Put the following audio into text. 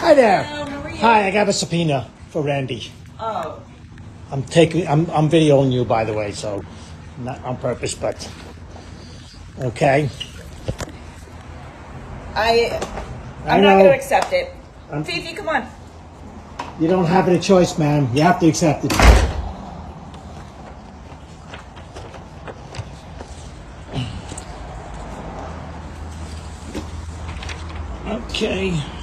Hi there. Hello, how are you? Hi, I got a subpoena for Randy. Oh. I'm videoing you, by the way, so not on purpose, but okay. I'm not going to accept it. Fifi, come on. You don't have any choice, ma'am. You have to accept it. Okay.